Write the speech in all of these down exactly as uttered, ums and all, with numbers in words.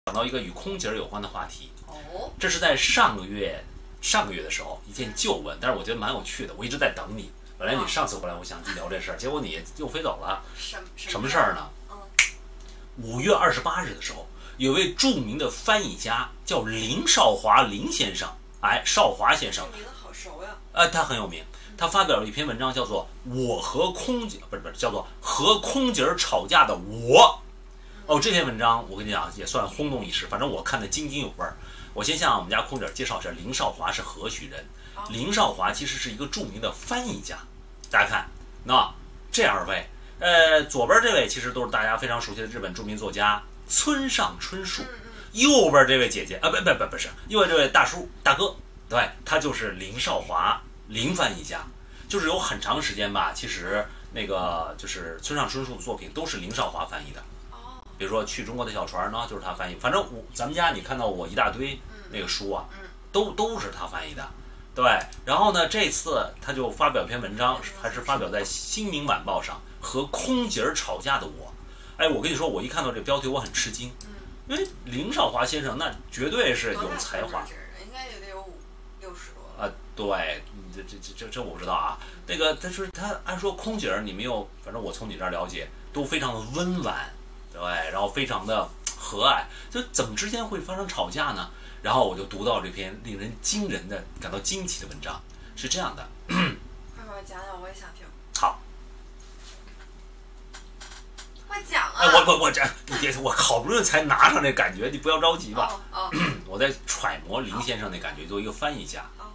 讲到一个与空姐有关的话题。 哦， 这是在上个月上个月的时候一件旧闻，但是我觉得蛮有趣的，我一直在等你。本来你上次回来我想去聊这事儿，结果你又飞走了。 什什么事儿呢？ 嗯， 五月二十八日的时候，有位著名的翻译家叫林少华林先生，哎，少华先生， 这名字好熟呀。 呃，他很有名。他发表了一篇文章，叫做《我和空姐》，不是不是，叫做《和空姐吵架的我》。哦，这篇文章我跟你讲也算轰动一时，反正我看得津津有味儿。我先向我们家空姐介绍一下，林少华是何许人。林少华其实是一个著名的翻译家。大家看，那这二位，呃，左边这位其实都是大家非常熟悉的日本著名作家村上春树，右边这位姐姐啊，不不不不是，右边这位大叔大哥，对，他就是林少华林翻译家。就是有很长时间吧，其实那个就是村上春树的作品都是林少华翻译的。比如说《去中国的小船》呢，就是他翻译。反正我咱们家你看到我一大堆那个书啊，都都是他翻译的。对，然后呢，这次他就发表一篇文章，还是发表在《新民晚报》上，和空姐吵架的我。哎，我跟你说，我一看到这标题我很吃惊，因为林少华先生那绝对是有才华， 应该也得有五六十多啊、呃。对，这这这这这我不知道啊。那个他说他按说空姐你没有，反正我从你这儿了解，都非常的温婉，对，然后非常的和蔼，就怎么之间会发生吵架呢？然后我就读到这篇令人惊人的、感到惊奇的文章，是这样的。 快快讲讲，我也想听。 好， 快讲啊！ 哎，我我我这也我好不容易才拿上这感觉，你不要着急吧。 哦哦、 我在揣摩林先生那感觉，作为一个翻译家。 哦、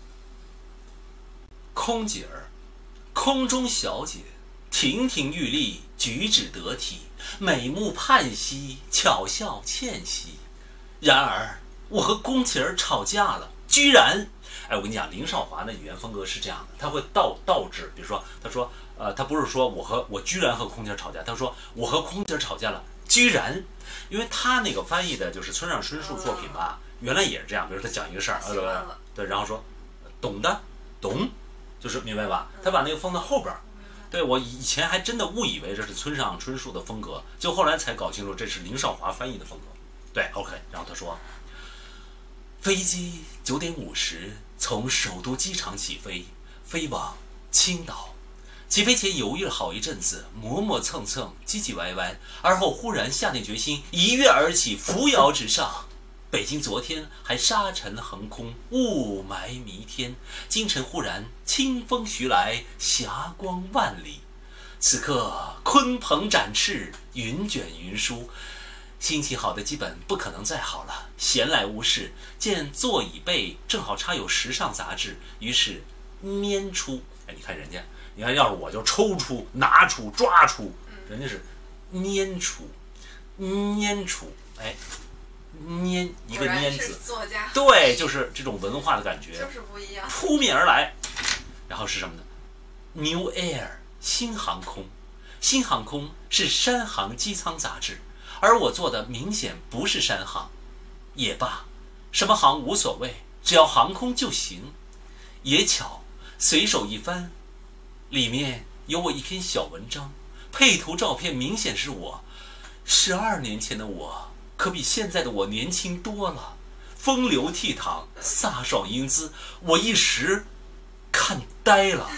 空姐儿，空中小姐，亭亭玉立，举止得体，美目盼兮，巧笑倩兮。然而，我和空姐儿吵架了，居然，哎，我跟你讲，林少华的语言风格是这样的，他会倒倒置，比如说，他说，呃，他不是说我和我居然和空姐儿吵架，他说我和空姐儿吵架了，居然，因为他那个翻译的就是村上春树作品吧，原来也是这样，比如他讲一个事儿，呃，对，然后说，懂的，懂，就是明白吧？他把那个放在后边儿。对，我以前还真的误以为这是村上春树的风格，就后来才搞清楚这是林少华翻译的风格。对 ，OK， 然后他说，飞机九点五十从首都机场起飞，飞往青岛。起飞前犹豫了好一阵子，磨磨蹭蹭，唧唧歪歪，而后忽然下定决心，一跃而起，扶摇直上。北京昨天还沙尘横空，雾霾弥天，今晨忽然清风徐来，霞光万里。此刻鲲鹏展翅，云卷云舒，心情好的基本不可能再好了。闲来无事，见座椅背正好插有时尚杂志，于是拈出。哎，你看人家，你看要是我就抽出、拿出、抓出，人家是拈出、拈出，哎。拈一个拈字，对，就是这种文化的感觉， 就是不一样， 扑面而来。然后是什么呢 ？New Air 新航空，新航空是山航机舱杂志，而我做的明显不是山航。也罢，什么航无所谓，只要航空就行。也巧，随手一翻，里面有我一篇小文章，配图照片明显是我，十二年前的我。可比现在的我年轻多了，风流倜傥，飒爽英姿，我一时看呆了。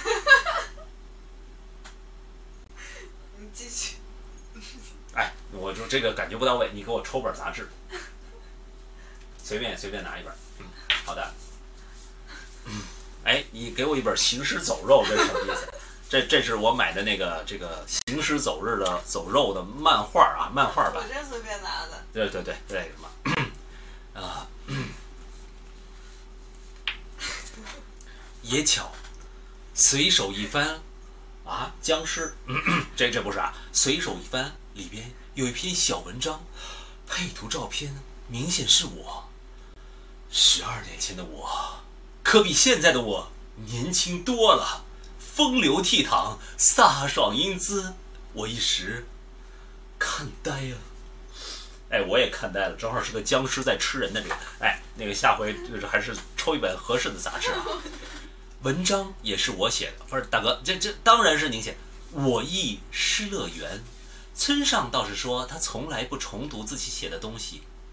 你继续。 哎，我就这个感觉不到位，你给我抽本杂志，随便随便拿一本。嗯，好的。嗯，哎，你给我一本《行尸走肉》，这是什么意思？这这是我买的那个这个行尸走日的走肉的漫画啊，漫画版。 我真随便拿的。 对对对，这个什么啊？也巧，随手一翻，啊，僵尸，这这不是啊？随手一翻，里边有一篇小文章，配图照片明显是我。十二年前的我，可比现在的我年轻多了。风流倜傥，飒爽英姿，我一时看呆了。哎，我也看呆了，正好是个僵尸在吃人的这个。哎，那个下回就是还是抽一本合适的杂志啊。文章也是我写的，不是大哥，这这当然是您写。我忆失乐园，村上倒是说他从来不重读自己写的东西，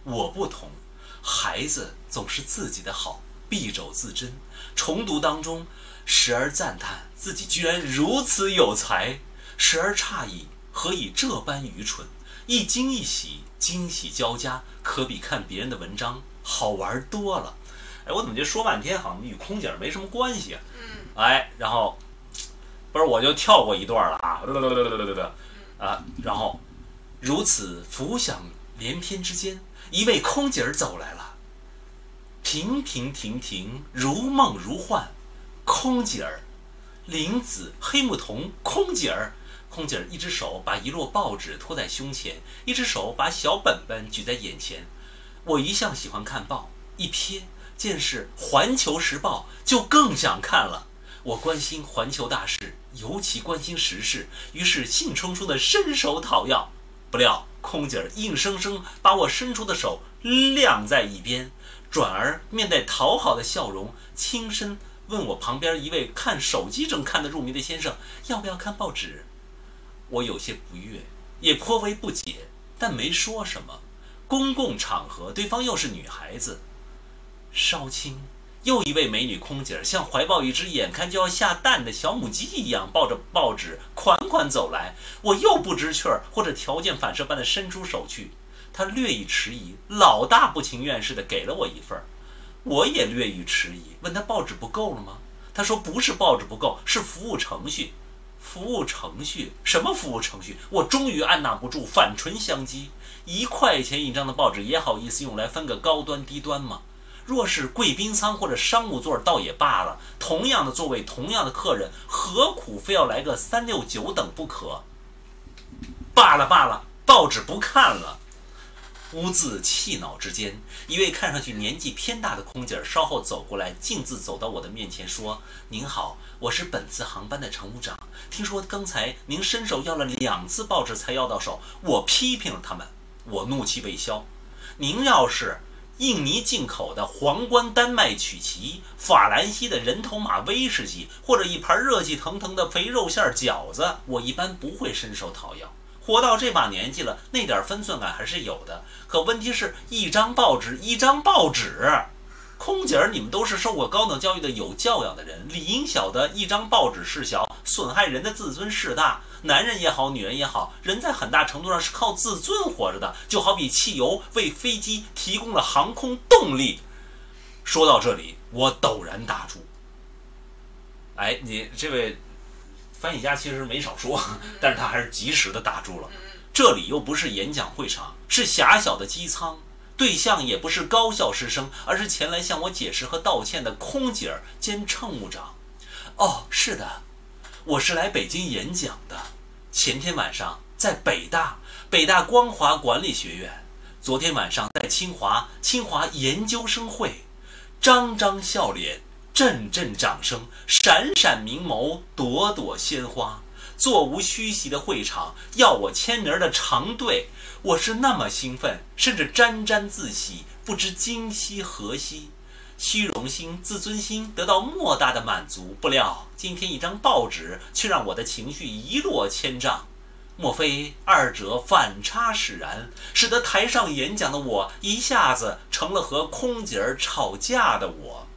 我不同，孩子总是自己的好，敝帚自珍。重读当中，时而赞叹自己居然如此有才，时而诧异何以这般愚蠢。一惊一喜，惊喜交加，可比看别人的文章好玩多了。哎，我怎么觉得说半天好像与空姐没什么关系啊？ 嗯， 哎，然后不是我就跳过一段了啊，啊，然后如此浮想联翩之间，一位空姐儿走来了，平平停停，如梦如幻。空姐儿，林子黑木瞳，空姐儿。空姐儿一只手把一摞报纸托在胸前，一只手把小本本举在眼前。我一向喜欢看报，一瞥见是《环球时报》，就更想看了。我关心环球大事，尤其关心时事，于是兴冲冲地伸手讨要。不料空姐儿硬生生把我伸出的手晾在一边，转而面带讨好的笑容，轻声问我旁边一位看手机正看得入迷的先生要不要看报纸。我有些不悦，也颇为不解，但没说什么。公共场合，对方又是女孩子。稍轻，又一位美女空姐像怀抱一只眼看就要下蛋的小母鸡一样，抱着报纸款款走来。我又不知趣儿，或者条件反射般的伸出手去。她略一迟疑，老大不情愿似的给了我一份。我也略一迟疑，问她报纸不够了吗？她说不是报纸不够，是服务程序。服务程序？什么服务程序？我终于按捺不住，反唇相讥。一块钱一张的报纸也好意思用来分个高端低端吗？若是贵宾舱或者商务座倒也罢了，同样的座位，同样的客人，何苦非要来个三六九等不可？罢了罢了，报纸不看了。乌自气恼之间，一位看上去年纪偏大的空姐稍后走过来，径自走到我的面前说：“您好，我是本次航班的乘务长。听说刚才您伸手要了两次报纸才要到手，我批评了他们。”我怒气未消。您要是印尼进口的皇冠丹麦曲奇，法兰西的人头马威士忌，或者一盘热气腾腾的肥肉馅饺子，我一般不会伸手讨要。活到这把年纪了，那点分寸感还是有的。可问题是，一张报纸，一张报纸。空姐儿，你们都是受过高等教育的有教养的人，理应晓得一张报纸事小，损害人的自尊事大。男人也好，女人也好，人在很大程度上是靠自尊活着的，就好比汽油为飞机提供了航空动力。说到这里，我陡然打住。哎，你这位翻译家其实没少说，但是他还是及时的打住了。这里又不是演讲会场，是狭小的机舱，对象也不是高校师生，而是前来向我解释和道歉的空姐儿兼乘务长。哦，是的，我是来北京演讲的。前天晚上在北大，北大光华管理学院；昨天晚上在清华，清华研究生会。张张笑脸，阵阵掌声，闪闪明眸，朵朵鲜花。座无虚席的会场，要我签名的长队，我是那么兴奋，甚至沾沾自喜，不知今夕何夕。虚荣心、自尊心得到莫大的满足，不料今天一张报纸却让我的情绪一落千丈。莫非二者反差使然，使得台上演讲的我一下子成了和空姐儿吵架的我？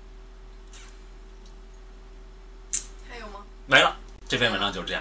还有吗？ 没了，这篇文章就是这样。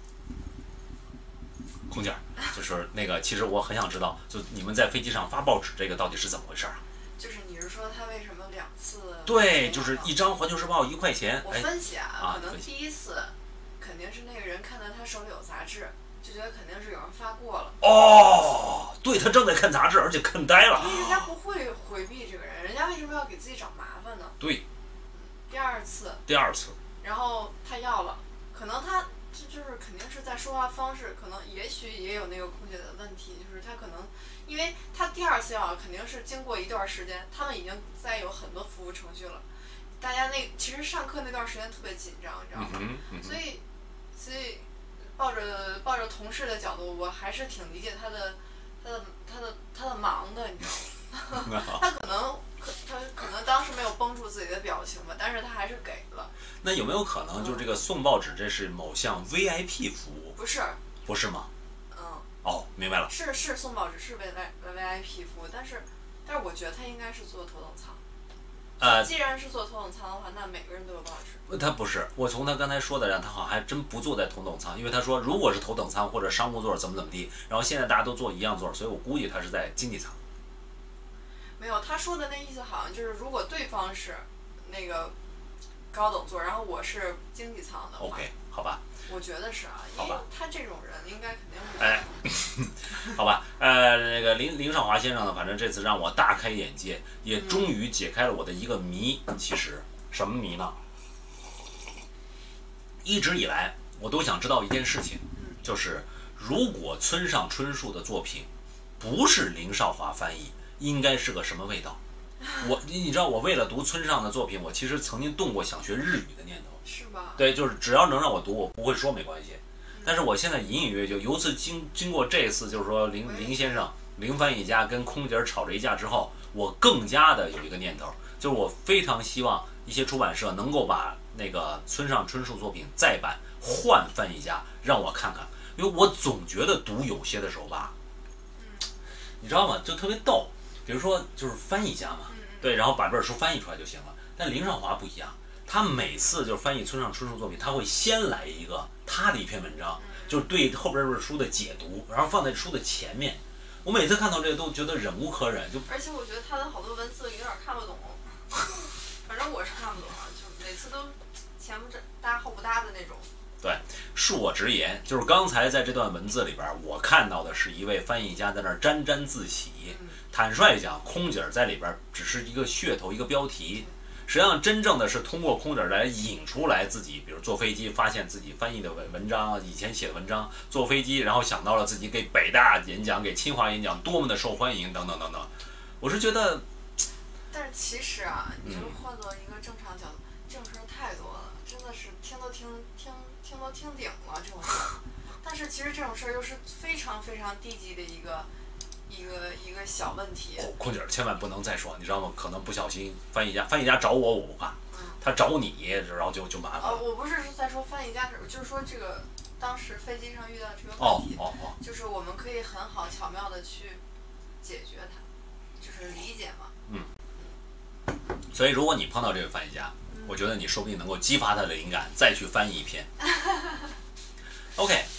空姐儿，就是那个，其实我很想知道，就你们在飞机上发报纸这个到底是怎么回事啊？ 就是你是说他为什么两次？ 对，就是一张《环球时报》一块钱。 我分析啊， 啊可能第一次肯定是那个人看到他手里有杂志，就觉得肯定是有人发过了。 哦，对，他正在看杂志，而且看呆了。 因为人家不会回避这个人，人家为什么要给自己找麻烦呢？ 对。 第二次。 第二次。 然后他要了，可能他这就是肯定是在说话方式，可能也许也有那个空姐的问题，就是他可能。因为他第二次要肯定是经过一段时间，他们已经在有很多服务程序了，大家那其实上课那段时间特别紧张，你知道吗？ 嗯嗯、 所以，所以抱着抱着同事的角度，我还是挺理解他的他的他的他的忙的，你知道吗？他可能可他可能当时没有绷住自己的表情吧，但是他还是给了。 那有没有可能就是这个送报纸，这是某项 V I P 服务？ 不是。 不是吗？ 嗯。 哦，明白了。 是是送报纸，是 V V V I P 服务，但是但是我觉得他应该是坐头等舱。 呃， 既然是坐头等舱的话，那每个人都有报纸。 他不是，我从他刚才说的，让他好像还真不坐在头等舱，因为他说如果是头等舱或者商务座怎么怎么地，然后现在大家都坐一样座，所以我估计他是在经济舱。 没有，他说的那意思好像就是，如果对方是那个高等座，然后我是经济舱的话 ，OK， 好吧。 我觉得是啊，因为他这种人应该肯定是。 哎，好吧，呃，那个林林少华先生呢，反正这次让我大开眼界，也终于解开了我的一个谜。其实什么谜呢？一直以来我都想知道一件事情，就是如果村上春树的作品不是林少华翻译，应该是个什么味道？我你知道，我为了读村上的作品，我其实曾经动过想学日语的念头。 是吧？ 对，就是只要能让我读，我不会说没关系。但是我现在隐隐约约就由此经经过这次，就是说林林先生林翻译家跟空姐吵了一架之后，我更加的有一个念头，就是我非常希望一些出版社能够把那个村上春树作品再版换翻译家，让我看看，因为我总觉得读有些的时候吧，你知道吗？就特别逗。比如说就是翻译家嘛，对，然后把这本书翻译出来就行了。但林少华不一样。他每次就是翻译村上春树作品，他会先来一个他的一篇文章，就是对后边这本书的解读，然后放在书的前面。我每次看到这个都觉得忍无可忍，就而且我觉得他的好多文字有点看不懂，反正我是看不懂啊，就每次都前不搭后不搭的那种。 对，恕我直言，就是刚才在这段文字里边，我看到的是一位翻译家在那儿沾沾自喜。坦率讲，空姐在里边只是一个噱头，一个标题。实际上，真正的是通过空姐来引出来自己，比如坐飞机发现自己翻译的文文章，以前写的文章，坐飞机然后想到了自己给北大演讲、给清华演讲多么的受欢迎，等等等等。我是觉得， 但是其实啊，你就换做一个正常角度，这种事儿太多了，真的是听都听听听都听顶了这种事儿。但是其实这种事儿又是非常非常低级的一个。一个一个小问题， 哦，空姐千万不能再说，你知道吗？可能不小心翻译家翻译家找我，我不怕，他找你，然后就就麻烦了。 呃，我不是在说翻译家，就是说这个当时飞机上遇到这个哦问题， 哦哦， 就是我们可以很好巧妙的去解决它，就是理解嘛。 嗯。所以如果你碰到这个翻译家，嗯、我觉得你说不定能够激发他的灵感，再去翻译一篇。OK。